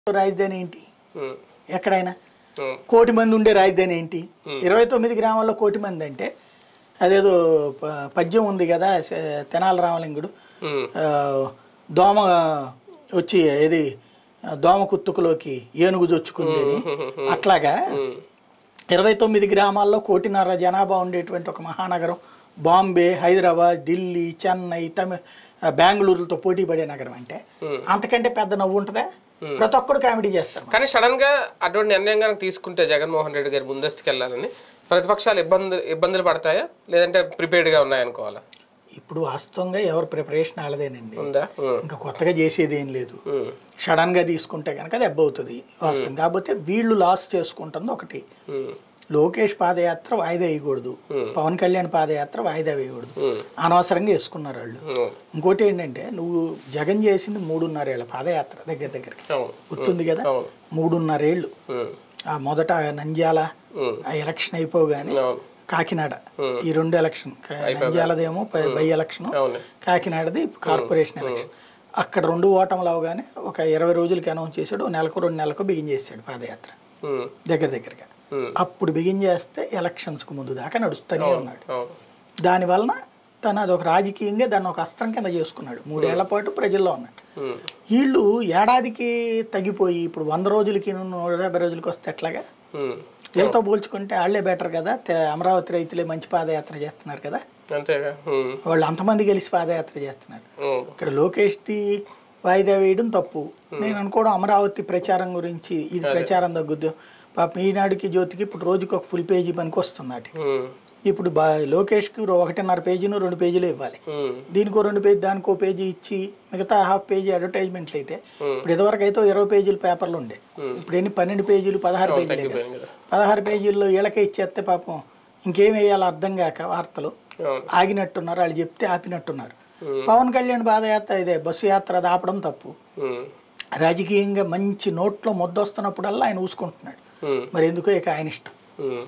రాజధాని ఏంటి? ఎక్కడైనా కోటి మంది ఉండే రాజధాని ఏంటి? 29 గ్రామాల్లో కోటి మంది అంటే అదేదో పద్యం ఉంది కదా, తెనాలి రామలింగుడు దోమ వచ్చి ఏది దోమ కుత్తుకులోకి ఏనుగు జొచ్చుకుంది అని. అట్లాగా 29 గ్రామాల్లో 1.5 కోటి జనాభా ఉండేటువంటి ఒక మహానగరం బాంబే, హైదరాబాద్, ఢిల్లీ, చెన్నై, బెంగళూరులతో పోటీ పడే నగరం అంటే అంతకంటే పెద్ద నవ్వు ఉంటుందా? ప్రతి ఒక్కడు కామెడీ చేస్తారు. కానీ సడన్ గా అటువంటి నిర్ణయం కనుక తీసుకుంటే జగన్మోహన్ రెడ్డి గారు ముందస్తుకు వెళ్ళాలని ప్రతిపక్షాలు ఇబ్బందులు పడతాయా, లేదంటే ప్రిపేర్డ్గా ఉన్నాయనుకోవాలా? ఇప్పుడు వాస్తవంగా ఎవరు ప్రిపరేషన్ వాళ్ళదేనండి, ఇంకా కొత్తగా చేసేది ఏం లేదు. సడన్ గా తీసుకుంటే కనుక దెబ్బ అవుతుంది వాస్తవం. కాకపోతే వీళ్ళు లాస్ చేసుకుంటుంది ఒకటి, లోకేష్ పాదయాత్ర వాయిదా వేయకూడదు, పవన్ కళ్యాణ్ పాదయాత్ర వాయిదా వేయకూడదు, అనవసరంగా వేసుకున్నారు వాళ్ళు. ఇంకోటి ఏంటంటే నువ్వు జగన్ చేసింది 3.5 ఏళ్ళ పాదయాత్ర దగ్గరికి గుర్తుంది కదా, 3.5 ఏళ్ళు. ఆ మొదట నంద్యాల ఆ ఎలక్షన్ అయిపోగానే కాకినాడ, ఈ 2 ఎలక్షన్, నంద్యాలదేమో బై ఎలక్షన్, కాకినాడది కార్పొరేషన్ ఎలక్షన్. అక్కడ 2 ఓటములు అవగానే ఒక 20 రోజులకి అనౌన్స్ చేశాడు, 1 నెలకు 2 నెలలకు బిగిన్ చేశాడు పాదయాత్ర దగ్గరగా. అప్పుడు బిగిన్ చేస్తే ఎలక్షన్స్కు ముందు దాకా నడుస్తూనే ఉన్నాడు. దానివలన తను అదొక రాజకీయంగా దాన్ని ఒక అస్త్రం కింద చేసుకున్నాడు. 3 ఏళ్ల పాటు ప్రజల్లో ఉన్నాడు. వీళ్ళు ఏడాదికి తగ్గిపోయి ఇప్పుడు 100 రోజులకి 150 రోజులకి వస్తే ఎట్లాగా? వీళ్ళతో పోల్చుకుంటే వాళ్ళే బెటర్ కదా. అమరావతి రైతులే మంచి పాదయాత్ర చేస్తున్నారు కదా, వాళ్ళు అంతమంది కలిసి పాదయాత్ర చేస్తున్నారు. ఇక్కడ లోకేష్ది వాయిదా వేయడం తప్పు. నేను అనుకోవడం అమరావతి ప్రచారం గురించి, ఇది ప్రచారం తగ్గుద్దు. పాపం ఈనాడుకి జ్యోతికి ఇప్పుడు రోజుకి ఒక ఫుల్ పేజీ పనికి వస్తుంది. ఇప్పుడు లోకేష్కి 1.5 పేజీను 2 పేజీలు ఇవ్వాలి, దీనికో 2 పేజీ దానికో పేజీ ఇచ్చి మిగతా హాఫ్ పేజీ అడ్వర్టైజ్మెంట్లు అయితే. ఇప్పుడు ఇదివరకు అయితే 20 పేజీల పేపర్లు ఉండే, ఇప్పుడు ఎన్ని 12 పేజీలు 16 పేజీలు. 16 పేజీల్లో వీళ్ళకే ఇచ్చేస్తే పాపం ఇంకేం వేయాలో అర్థం కాక వార్తలు ఆగినట్టున్నారు, వాళ్ళు చెప్తే ఆపినట్టున్నారు. పవన్ కళ్యాణ్ పాదయాత్ర ఇదే బస్సు యాత్ర అది ఆపడం తప్పు. రాజకీయంగా మంచి నోట్లో ముద్దొస్తున్నప్పుడల్లా ఆయన ఊసుకుంటున్నాడు. మరి ఎందుకో ఇక ఆయన ఇష్టం.